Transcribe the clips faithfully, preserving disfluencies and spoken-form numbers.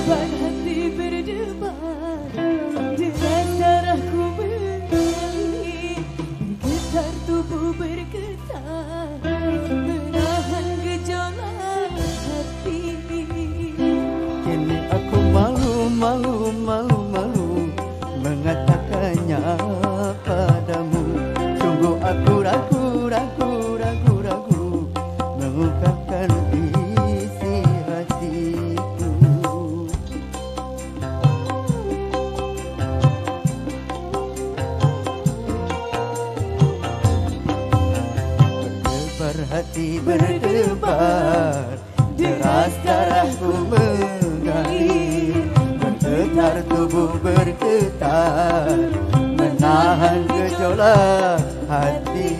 Berdebar hati berdebar, dengan darahku mengalir, bergetar tubuh bergetar, menahan gejolak hati. Kini aku malu, malu, malu, malu mengatakannya padamu. Sungguh aku ragu, ragu, ragu, ragu mengungkapkan isi hatiku. Berdebar hati berdebar, deras darahku mengalir, bergetar tubuh bergetar, menahan gejolak hati.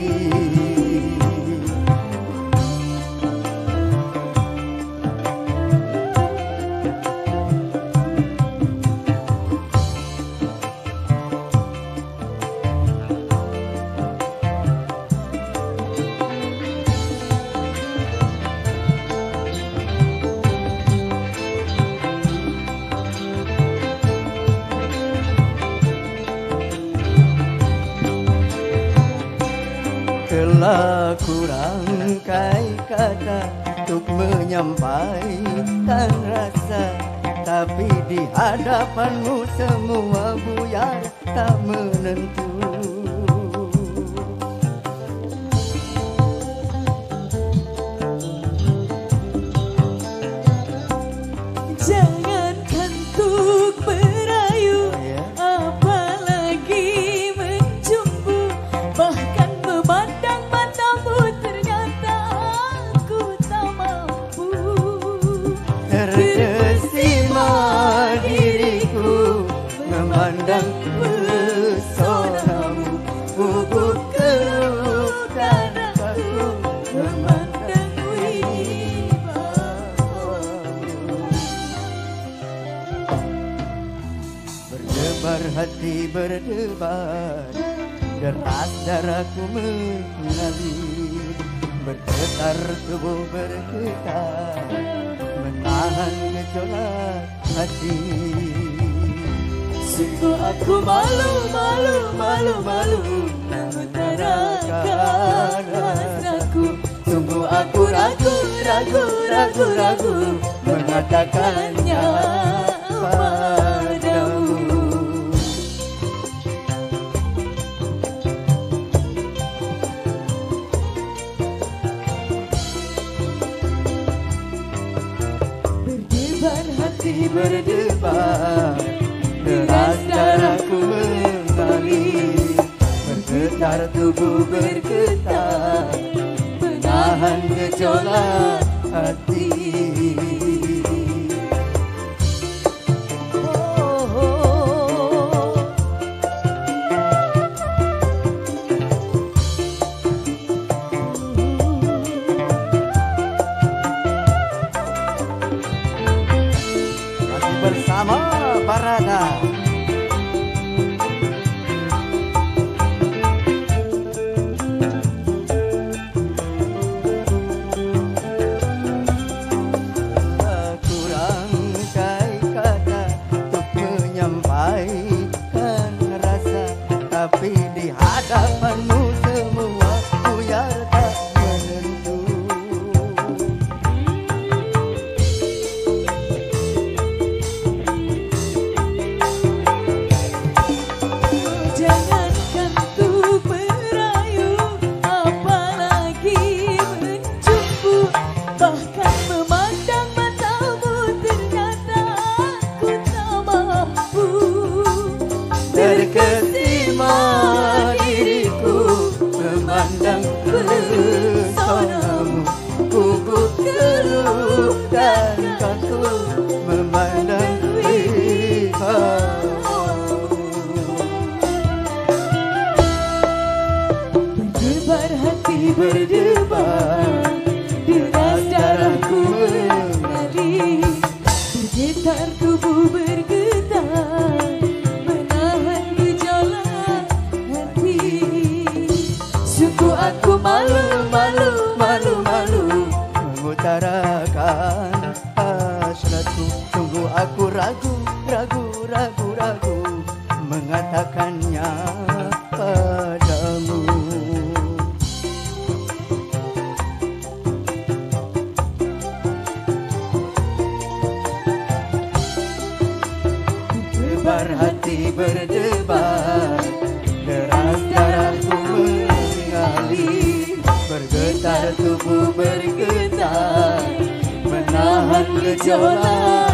Telah kurangkai kata untuk menyampaikan rasa, tapi di hadapanmu semua buyar tak menentu. Jangankan untuk merayu, apalagi mencumbu, bahkan memandang matamu ternyata aku tak mampu. Terkesima diriku memandang pesonamu, bubuk keruh darahku memandang wibawamu. Berdebar hati berdebar, deras darahku mengalir, bergetar tubuh bergetar, menahan gejolak hati. Sungguh aku malu, malu, malu, malu mengutarakan rasaku. Sungguh aku ragu, ragu, ragu, ragu mengatakannya padamu. Berdebar hati Berdebar, deras darahku mengalir, bergetar tubuh bergetar, menahan gejolak hati. Oh, oh. Masih bersama Barada. Kurangkai kata untuk menyampaikan rasa, tapi di hadapanmu semua buyar tak menentu. Jangankan untuk merayu, apalagi mencumbu, bahkan memandang matamu ternyata aku tak mampu. Terkesima diriku memandang pesonamu, bubuk keruh dan kaku memandang wibawamu. Berdebar hati berdebar, deras darahku mengalir, bergetar tubuh bergetar, menahan gejolak hati. Sungguh aku malu, malu, malu, malu mengutarakan hasratku. Sungguh Aku ragu, ragu, ragu, ragu mengatakannya padamu. Debar hati berdebar, deras darahku mengalir, bergetar tubuh bergetar, menahan gejolak